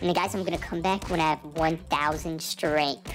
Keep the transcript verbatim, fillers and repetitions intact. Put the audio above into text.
And guys, I'm gonna come back when I have one thousand strength.